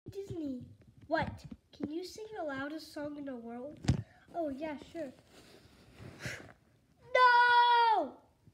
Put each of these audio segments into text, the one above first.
Disney. What? Can you sing the loudest song in the world? Oh, yeah, sure. No!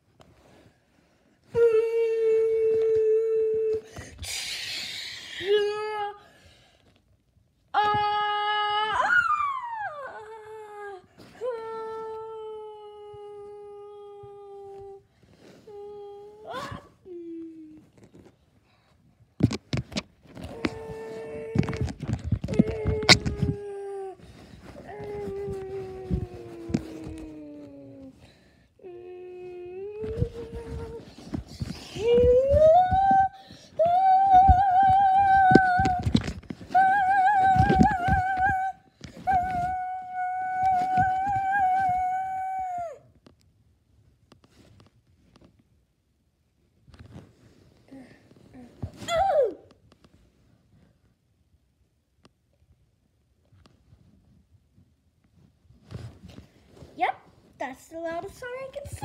Yep, that's the loudest song I can sing.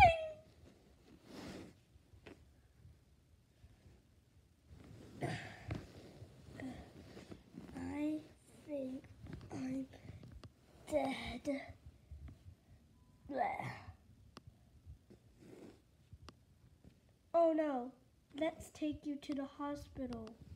I think I'm dead. Bleh. Oh no, let's take you to the hospital.